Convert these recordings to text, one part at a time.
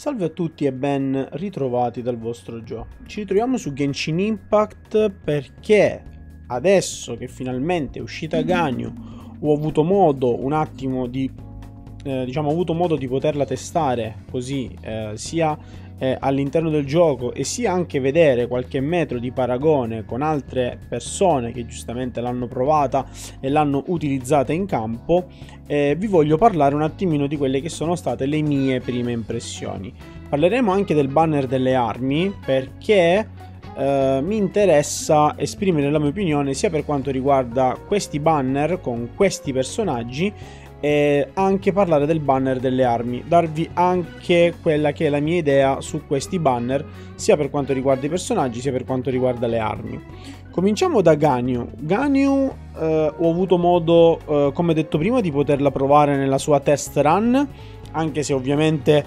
Salve a tutti e ben ritrovati dal vostro Joe. Ci ritroviamo su Genshin Impact perché adesso che finalmente è uscita Ganyu ho avuto modo un attimo di ho avuto modo di poterla testare così sia all'interno del gioco e sia anche vedere qualche metro di paragone con altre persone che giustamente l'hanno provata e l'hanno utilizzata in campo. Vi voglio parlare un attimino di quelle che sono state le mie prime impressioni. Parleremo anche del banner delle armi perché mi interessa esprimere la mia opinione sia per quanto riguarda questi banner con questi personaggi e anche parlare del banner delle armi, darvi anche quella che è la mia idea su questi banner sia per quanto riguarda i personaggi sia per quanto riguarda le armi. Cominciamo da Ganyu. Ganyu ho avuto modo, come detto prima, di poterla provare nella sua test run, anche se ovviamente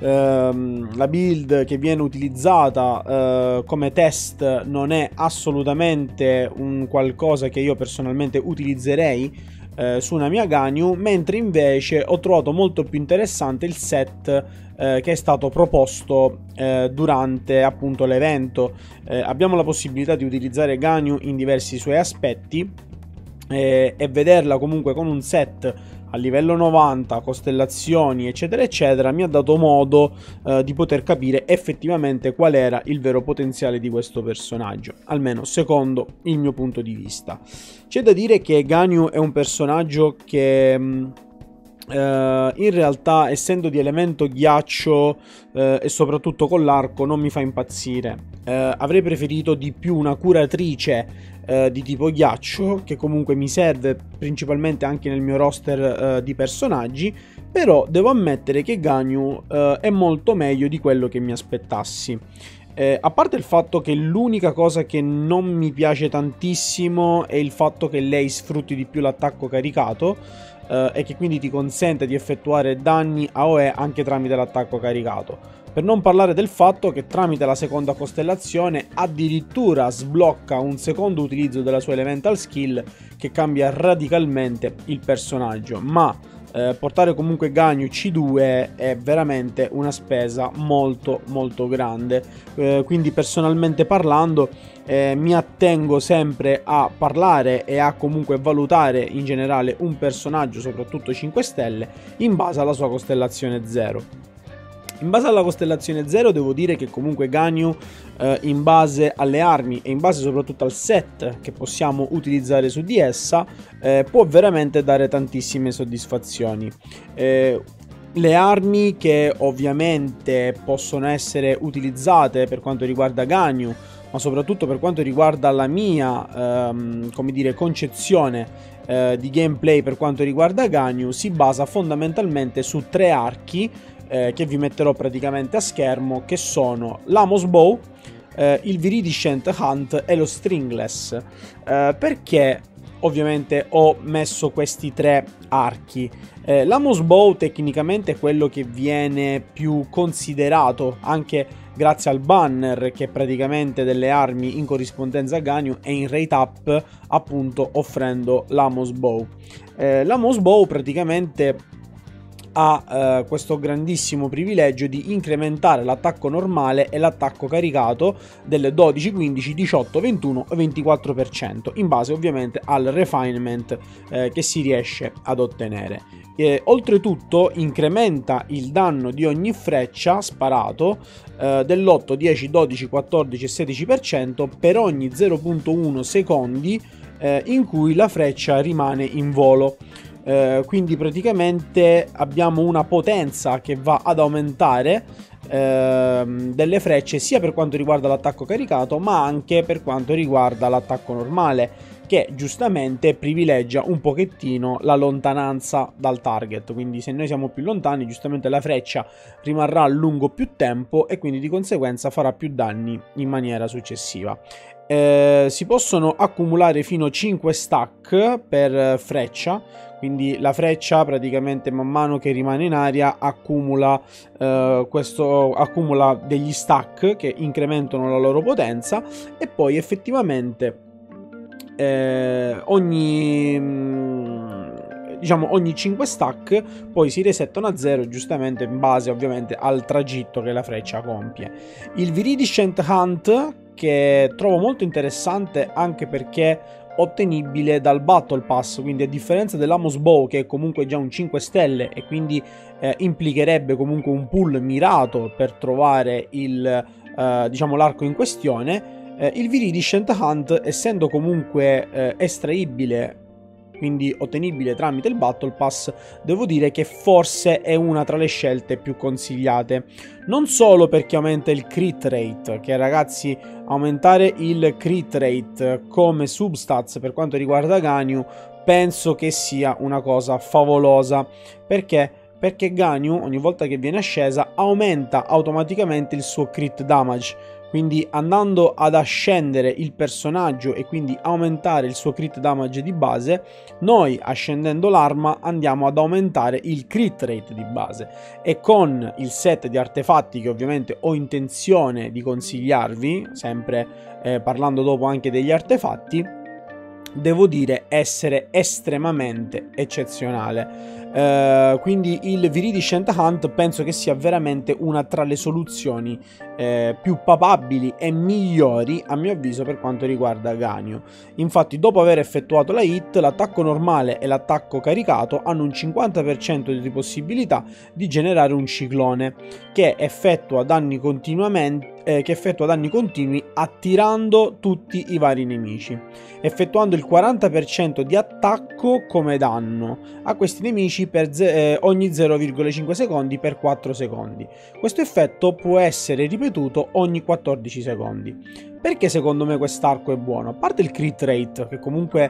la build che viene utilizzata come test non è assolutamente un qualcosa che io personalmente utilizzerei su una mia Ganyu, mentre invece ho trovato molto più interessante il set che è stato proposto durante appunto l'evento. Abbiamo la possibilità di utilizzare Ganyu in diversi suoi aspetti e vederla comunque con un set a livello 90, costellazioni eccetera eccetera, mi ha dato modo di poter capire effettivamente qual era il vero potenziale di questo personaggio, almeno secondo il mio punto di vista. C'è da dire che Ganyu è un personaggio che in realtà, essendo di elemento ghiaccio e soprattutto con l'arco, non mi fa impazzire. Avrei preferito di più una curatrice di tipo ghiaccio, che comunque mi serve principalmente anche nel mio roster di personaggi, però devo ammettere che Ganyu è molto meglio di quello che mi aspettassi. A parte il fatto che l'unica cosa che non mi piace tantissimo è il fatto che lei sfrutti di più l'attacco caricato e che quindi ti consente di effettuare danni AoE anche tramite l'attacco caricato. Per non parlare del fatto che tramite la seconda costellazione addirittura sblocca un secondo utilizzo della sua elemental skill che cambia radicalmente il personaggio, ma portare comunque Ganyu C2 è veramente una spesa molto grande, quindi personalmente parlando mi attengo sempre a parlare e a comunque valutare in generale un personaggio, soprattutto 5 stelle, in base alla sua costellazione 0. In base alla costellazione 0 devo dire che comunque Ganyu in base alle armi e in base soprattutto al set che possiamo utilizzare su di essa può veramente dare tantissime soddisfazioni. Le armi che ovviamente possono essere utilizzate per quanto riguarda Ganyu, ma soprattutto per quanto riguarda la mia come dire, concezione di gameplay per quanto riguarda Ganyu, si basa fondamentalmente su 3 archi che vi metterò praticamente a schermo, che sono l'Amos Bow, il Viridescent Hunt e lo Stringless. Perché ovviamente ho messo questi 3 archi? L'Amos Bow tecnicamente è quello che viene più considerato anche grazie al banner che praticamente delle armi in corrispondenza a Ganyu è in rate up, appunto offrendo l'Amos Bow. L'Amos Bow praticamente ha questo grandissimo privilegio di incrementare l'attacco normale e l'attacco caricato del 12, 15, 18, 21 e 24% in base ovviamente al refinement che si riesce ad ottenere. Oltretutto incrementa il danno di ogni freccia sparato dell'8, 10, 12, 14 e 16% per ogni 0.1 secondi in cui la freccia rimane in volo. Quindi praticamente abbiamo una potenza che va ad aumentare delle frecce sia per quanto riguarda l'attacco caricato ma anche per quanto riguarda l'attacco normale, che giustamente privilegia un pochettino la lontananza dal target. Quindi se noi siamo più lontani, giustamente la freccia rimarrà a lungo più tempo e quindi di conseguenza farà più danni in maniera successiva. Si possono accumulare fino a 5 stack per freccia, quindi la freccia praticamente man mano che rimane in aria accumula degli stack che incrementano la loro potenza e poi effettivamente diciamo ogni 5 stack poi si resettano a 0 giustamente in base ovviamente al tragitto che la freccia compie. Il Viridescent Hunt, che trovo molto interessante anche perché ottenibile dal Battle Pass, quindi a differenza dell'Amos Bow, che è comunque già un 5 stelle e quindi implicherebbe comunque un pool mirato per trovare il diciamo l'arco in questione, il Viridescent Hunt, essendo comunque estraibile, quindi ottenibile tramite il Battle Pass, devo dire che forse è una tra le scelte più consigliate. Non solo perché aumenta il crit rate, che ragazzi, aumentare il crit rate come substats per quanto riguarda Ganyu penso che sia una cosa favolosa. Perché Ganyu ogni volta che viene ascesa aumenta automaticamente il suo crit damage. Quindi andando ad ascendere il personaggio e quindi aumentare il suo crit damage di base, noi ascendendo l'arma andiamo ad aumentare il crit rate di base. E con il set di artefatti che ovviamente ho intenzione di consigliarvi, sempre parlando dopo anche degli artefatti, devo dire essere estremamente eccezionale. Quindi il Viridescent Hunt penso che sia veramente una tra le soluzioni più papabili e migliori a mio avviso per quanto riguarda Ganyu. Infatti dopo aver effettuato la hit, l'attacco normale e l'attacco caricato hanno un 50% di possibilità di generare un ciclone che effettua danni continui attirando tutti i vari nemici, effettuando il 40% di attacco come danno a questi nemici per ogni 0,5 secondi per 4 secondi. Questo effetto può essere ripetuto ogni 14 secondi. Perché secondo me quest'arco è buono? A parte il crit rate, che comunque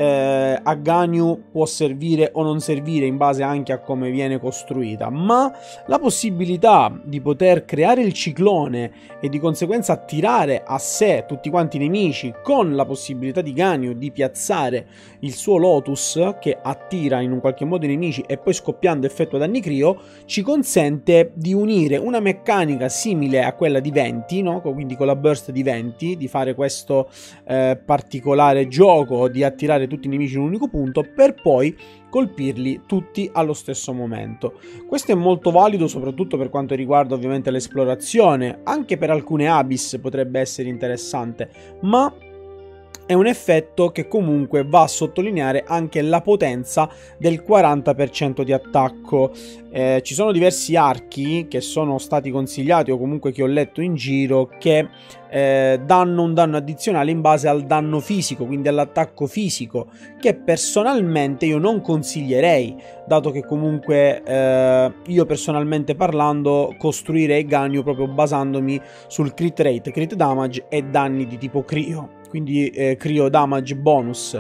a Ganyu può servire o non servire in base anche a come viene costruita, ma la possibilità di poter creare il ciclone e di conseguenza attirare a sé tutti quanti i nemici, con la possibilità di Ganyu di piazzare il suo Lotus che attira in un qualche modo i nemici e poi scoppiando effettua danni crio, ci consente di unire una meccanica simile a quella di Venti, no? Quindi con la burst di Venti, di fare questo particolare gioco di attirare tutti i nemici in un unico punto per poi colpirli tutti allo stesso momento. Questo è molto valido soprattutto per quanto riguarda ovviamente l'esplorazione, anche per alcune Abyss potrebbe essere interessante, ma è un effetto che comunque va a sottolineare anche la potenza del 40% di attacco. Ci sono diversi archi che sono stati consigliati o comunque che ho letto in giro che danno un danno addizionale in base al danno fisico, quindi all'attacco fisico, che personalmente io non consiglierei, dato che comunque io personalmente parlando costruirei Ganyu proprio basandomi sul crit rate, crit damage e danni di tipo crio, quindi crio damage bonus,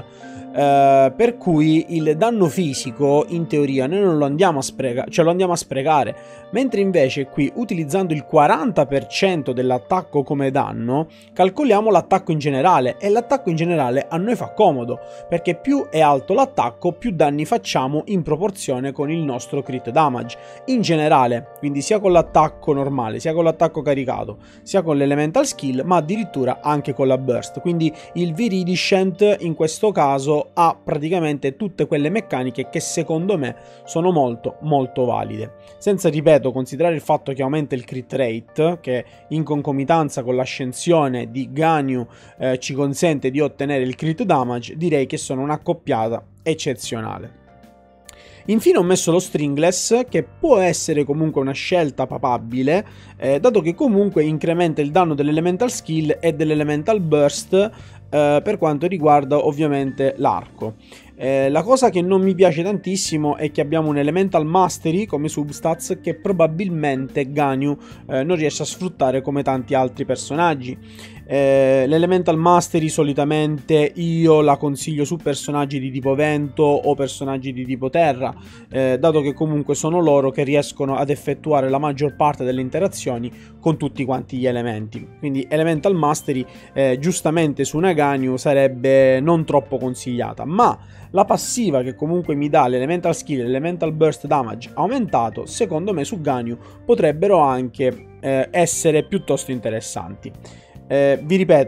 per cui il danno fisico in teoria noi non lo andiamo a sprecare, cioè lo andiamo a sprecare, mentre invece qui utilizzando il 40% dell'attacco come danno calcoliamo l'attacco in generale, e l'attacco in generale a noi fa comodo perché più è alto l'attacco più danni facciamo in proporzione con il nostro crit damage in generale, quindi sia con l'attacco normale, sia con l'attacco caricato, sia con l'elemental skill, ma addirittura anche con la burst. Quindi il Viridescent in questo caso ha praticamente tutte quelle meccaniche che secondo me sono molto molto valide, senza, ripeto, considerare il fatto che aumenta il crit rate, che in concomitanza con l'ascensione di Ganyu ci consente di ottenere il crit damage. Direi che sono un'accoppiata eccezionale. Infine ho messo lo Stringless, che può essere comunque una scelta papabile, dato che comunque incrementa il danno dell'elemental skill e dell'elemental burst per quanto riguarda ovviamente l'arco. La cosa che non mi piace tantissimo è che abbiamo un Elemental Mastery come substats che probabilmente Ganyu non riesce a sfruttare come tanti altri personaggi. L'Elemental Mastery solitamente io la consiglio su personaggi di tipo vento o personaggi di tipo terra, dato che comunque sono loro che riescono ad effettuare la maggior parte delle interazioni con tutti quanti gli elementi. Quindi Elemental Mastery giustamente su una Ganyu sarebbe non troppo consigliata, ma la passiva che comunque mi dà l'Elemental Skill e l'Elemental Burst Damage aumentato, secondo me su Ganyu potrebbero anche essere piuttosto interessanti. Vi ripeto,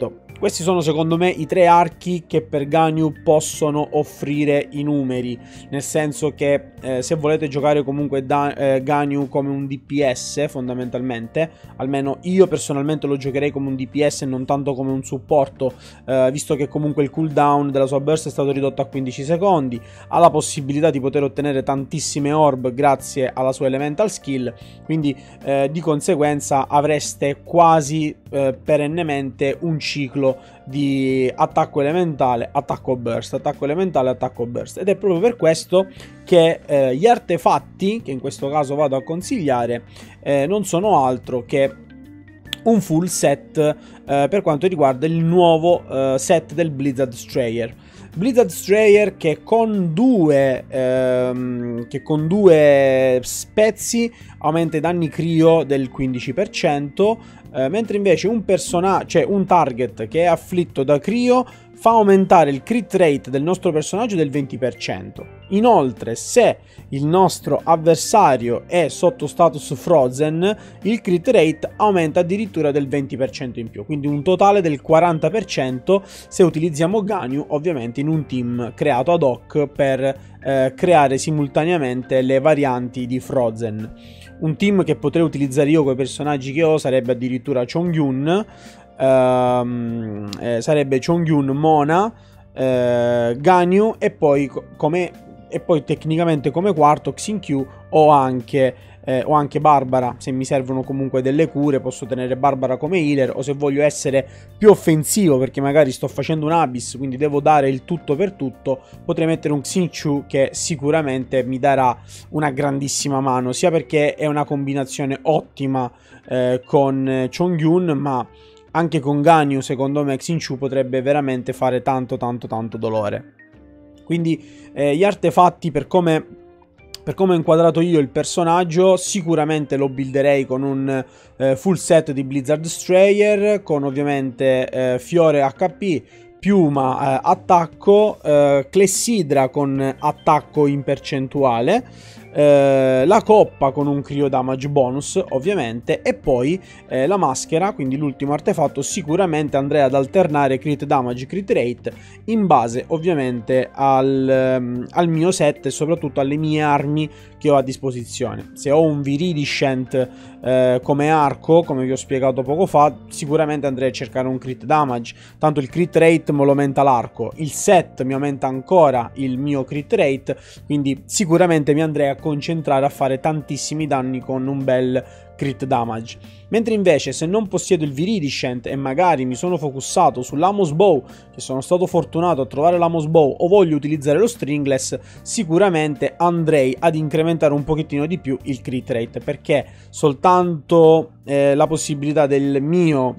questi sono secondo me i 3 archi che per Ganyu possono offrire i numeri, nel senso che se volete giocare comunque Ganyu come un DPS fondamentalmente, almeno io personalmente lo giocherei come un DPS e non tanto come un supporto, visto che comunque il cooldown della sua burst è stato ridotto a 15 secondi, ha la possibilità di poter ottenere tantissime orb grazie alla sua elemental skill, quindi di conseguenza avreste quasi perennemente un ciclo di attacco elementale, attacco burst, attacco elementale, attacco burst, ed è proprio per questo che gli artefatti che in questo caso vado a consigliare non sono altro che un full set per quanto riguarda il nuovo set del Blizzard Destroyer. Blizzard Destroyer che con due spezzi aumenta i danni Crio del 15%, mentre invece un target che è afflitto da Crio fa aumentare il crit rate del nostro personaggio del 20%. Inoltre, se il nostro avversario è sotto status Frozen, il crit rate aumenta addirittura del 20% in più, quindi un totale del 40% se utilizziamo Ganyu, ovviamente in un team creato ad hoc per creare simultaneamente le varianti di Frozen. Un team che potrei utilizzare io con i personaggi che ho sarebbe addirittura Chongyun, sarebbe Chongyun, Mona, Ganyu e poi tecnicamente come quarto Xingqiu o anche Barbara. Se mi servono comunque delle cure posso tenere Barbara come healer, o se voglio essere più offensivo perché magari sto facendo un Abyss, quindi devo dare il tutto per tutto, potrei mettere un Xingqiu che sicuramente mi darà una grandissima mano, sia perché è una combinazione ottima con Chongyun, ma anche con Ganyu secondo me Xingqiu potrebbe veramente fare tanto dolore. Quindi gli artefatti, per come ho inquadrato io il personaggio, sicuramente lo builderei con un full set di Blizzard Destroyer, con ovviamente fiore HP, piuma attacco, clessidra con attacco in percentuale, la coppa con un Crio Damage bonus ovviamente, e poi la maschera, quindi l'ultimo artefatto. Sicuramente andrei ad alternare crit damage, crit rate in base ovviamente al mio set e soprattutto alle mie armi che ho a disposizione. Se ho un Viridiscent come arco, come vi ho spiegato poco fa, sicuramente andrei a cercare un crit damage, tanto il crit rate me lo aumenta l'arco, il set mi aumenta ancora il mio crit rate, quindi sicuramente mi andrei a concentrare a fare tantissimi danni con un bel crit damage. Mentre invece se non possiedo il Viridiscent e magari mi sono focussato sull'Amos Bow, che sono stato fortunato a trovare l'Amos Bow, o voglio utilizzare lo Stringless, sicuramente andrei ad incrementare un pochettino di più il crit rate, perché soltanto la possibilità del mio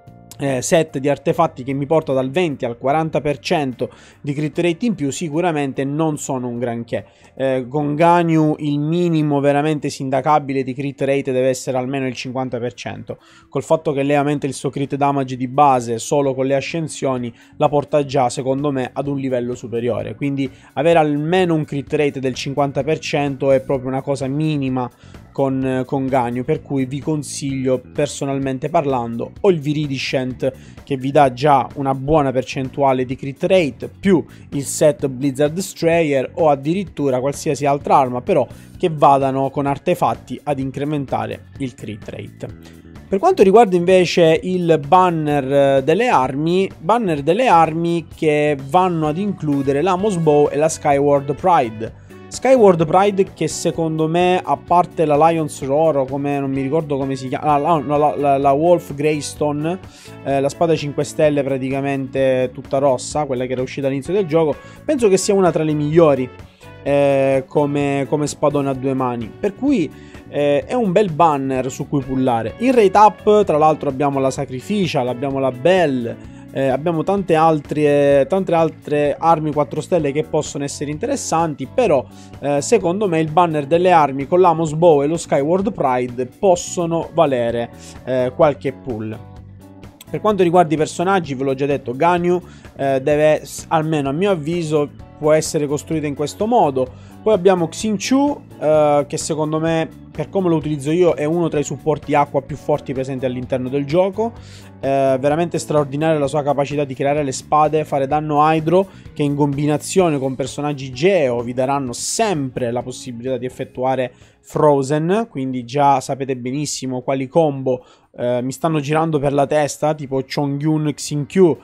set di artefatti che mi porta dal 20 al 40% di crit rate in più sicuramente non sono un granché. Con Ganyu il minimo veramente sindacabile di crit rate deve essere almeno il 50%, col fatto che lei aumenta il suo crit damage di base solo con le ascensioni la porta già secondo me ad un livello superiore, quindi avere almeno un crit rate del 50% è proprio una cosa minima con Ganyu, per cui vi consiglio personalmente parlando o il Viridiscent che vi dà già una buona percentuale di crit rate più il set Blizzard Destroyer, o addirittura qualsiasi altra arma però che vadano con artefatti ad incrementare il crit rate. Per quanto riguarda invece il banner delle armi che vanno ad includere l'Amos Bow e la Skyward Pride. Skyward Pride che secondo me, a parte la Lion's Roar, o come non mi ricordo come si chiama, la Wolf Greystone, la spada 5 stelle praticamente tutta rossa, quella che era uscita all'inizio del gioco, penso che sia una tra le migliori come spadone a due mani, per cui è un bel banner su cui pullare. In rate up tra l'altro abbiamo la Sacrificial, abbiamo la Bell, abbiamo tante altre armi 4 stelle che possono essere interessanti, però secondo me il banner delle armi con l'Amos Bow e lo Skyward Pride possono valere qualche pull. Per quanto riguarda i personaggi, ve l'ho già detto, Ganyu deve, almeno a mio avviso, può essere costruita in questo modo. Poi abbiamo Xingqiu che secondo me per come lo utilizzo io, è uno tra i supporti acqua più forti presenti all'interno del gioco. Veramente straordinaria la sua capacità di creare le spade, fare danno hydro, che in combinazione con personaggi Geo vi daranno sempre la possibilità di effettuare Frozen, quindi già sapete benissimo quali combo mi stanno girando per la testa, tipo Chongyun Xingqiu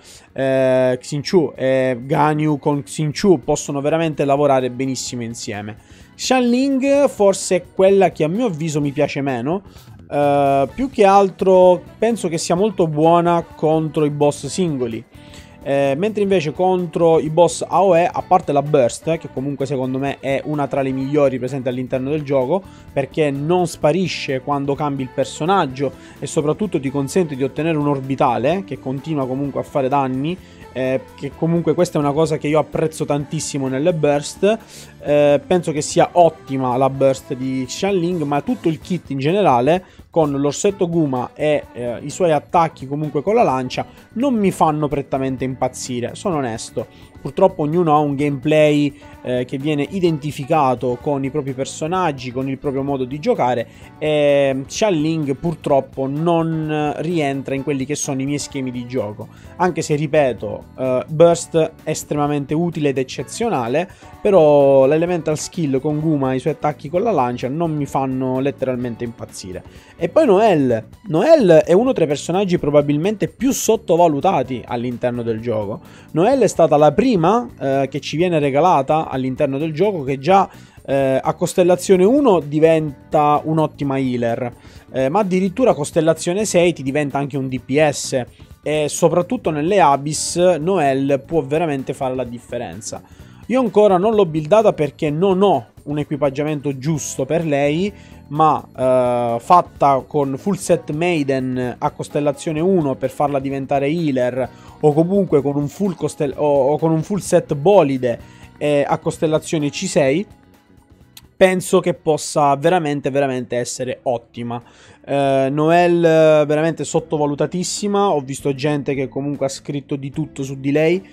e Ganyu con Xingqiu possono veramente lavorare benissimo insieme. Xianling forse è quella che a mio avviso mi piace meno, più che altro penso che sia molto buona contro i boss singoli. Mentre invece contro i boss AOE, a parte la burst, che comunque secondo me è una tra le migliori presenti all'interno del gioco, perché non sparisce quando cambi il personaggio e soprattutto ti consente di ottenere un orbitale che continua comunque a fare danni, che comunque questa è una cosa che io apprezzo tantissimo nelle burst. Penso che sia ottima la burst di Xianling, ma tutto il kit in generale con l'orsetto Guma e i suoi attacchi comunque con la lancia non mi fanno prettamente impazzire, sono onesto. Purtroppo ognuno ha un gameplay che viene identificato con i propri personaggi, con il proprio modo di giocare, e Xianling purtroppo non rientra in quelli che sono i miei schemi di gioco, anche se ripeto, Burst è estremamente utile ed eccezionale, però l'elemental skill con Guma e i suoi attacchi con la lancia non mi fanno letteralmente impazzire. E poi Noelle è uno tra i personaggi probabilmente più sottovalutati all'interno del gioco. Noelle è stata la prima che ci viene regalata all'interno del gioco, che già a Costellazione 1 diventa un'ottima healer, ma addirittura a Costellazione 6 ti diventa anche un DPS, e soprattutto nelle Abyss Noelle può veramente fare la differenza. Io ancora non l'ho buildata perché non ho un equipaggiamento giusto per lei, ma fatta con full set Maiden a Costellazione 1 per farla diventare healer, o comunque con un full, con un full set Bolide a Costellazione C6, penso che possa veramente essere ottima. Noelle veramente sottovalutatissima, ho visto gente che comunque ha scritto di tutto su di lei,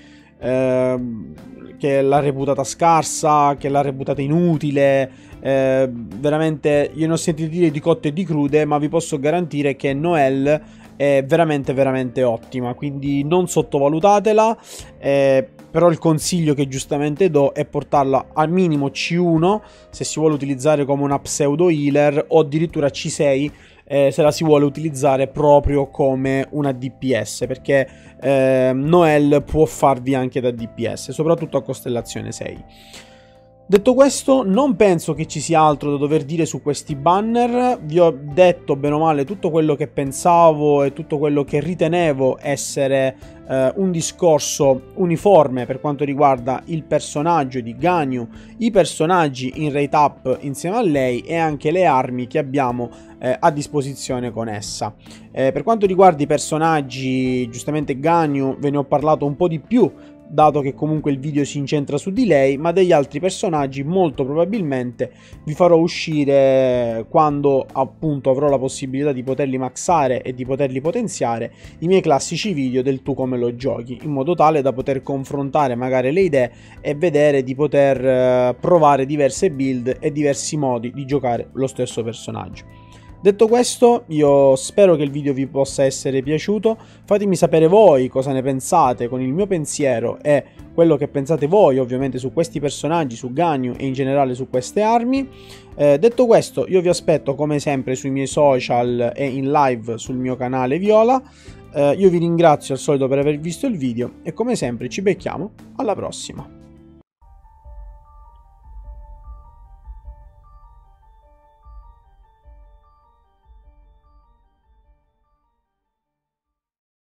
che l'ha reputata scarsa, che l'ha reputata inutile. Veramente io ne ho sentito dire di cotte e di crude, ma vi posso garantire che Noelle è veramente ottima, quindi non sottovalutatela. Però il consiglio che giustamente do è portarla al minimo C1 se si vuole utilizzare come una pseudo healer, o addirittura C6 se la si vuole utilizzare proprio come una DPS, perché Noelle può farvi anche da DPS, soprattutto a Costellazione 6. Detto questo, non penso che ci sia altro da dover dire su questi banner. Vi ho detto bene o male tutto quello che pensavo e tutto quello che ritenevo essere un discorso uniforme per quanto riguarda il personaggio di Ganyu, i personaggi in rate up insieme a lei e anche le armi che abbiamo a disposizione con essa. Per quanto riguarda i personaggi, giustamente Ganyu ve ne ho parlato un po' di più, dato che comunque il video si incentra su di lei, ma degli altri personaggi molto probabilmente vi farò uscire, quando appunto avrò la possibilità di poterli maxare e di poterli potenziare, i miei classici video del tu come lo giochi, in modo tale da poter confrontare magari le idee e vedere di poter provare diverse build e diversi modi di giocare lo stesso personaggio. Detto questo, io spero che il video vi possa essere piaciuto. Fatemi sapere voi cosa ne pensate con il mio pensiero e quello che pensate voi ovviamente su questi personaggi, su Ganyu e in generale su queste armi. Detto questo, io vi aspetto come sempre sui miei social e in live sul mio canale Viola. Io vi ringrazio al solito per aver visto il video e come sempre ci becchiamo alla prossima.